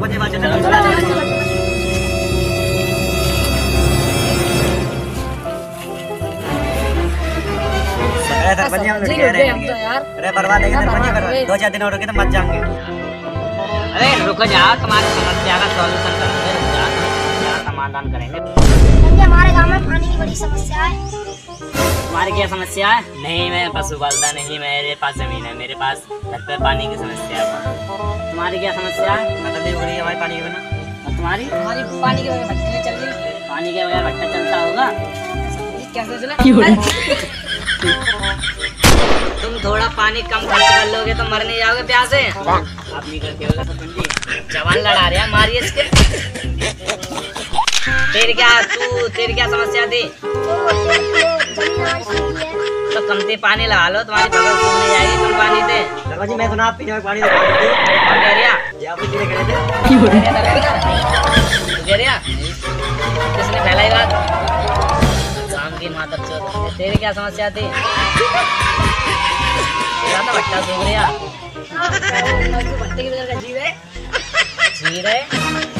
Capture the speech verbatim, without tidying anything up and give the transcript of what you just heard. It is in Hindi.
सरपंच बात चल चल सरपंच हम लड़ रहे हैं यार। अरे बर्बाद है सरपंच करवा दो चार दिन और रुके तो मत जाएंगे। अरे रुको जाओ, तुम्हारी समस्या का सॉल्यूशन करेंगे, समस्या का समाधान करेंगे। हमारे गांव में पानी की बड़ी समस्या है। तुम्हारी क्या समस्या है? नहीं मैं पशु पालता नहीं, मेरे पास जमीन है, मेरे पास घर पे पानी की समस्या है। तुम्हारी क्या समस्या है? मतलब हो रही है हमारे पानी के बिना। और तुम्हारी? हमारी पानी के बगैर भट्टी चल रही। पानी के बगैर भट्टा चलता होगा? कैसे चला? तुम थोड़ा पानी कम खर्च कर लोगे तो मर नहीं जाओगे प्यास से। आप नहीं करते होगा सरपंच जी। जवान लड़ा रहे हैं, मारिए इसके। तेरी क्या तू तेरी क्या समस्या थी? तो कमती पानी लगा लो, तुम्हारी फसल सूखने जाएगी, तुम पानी दे। सरपंच जी मैं सुना आप पीने में पानी लगा दो। और कह रिया ये आप पीने करे थे कह रिया किसने फैलाई बात? शाम की माता चोद। तेरी क्या समस्या थी? तेरा तो भट्टा सूख रहा। भट्टी के बगैर का जीव है। जी रहे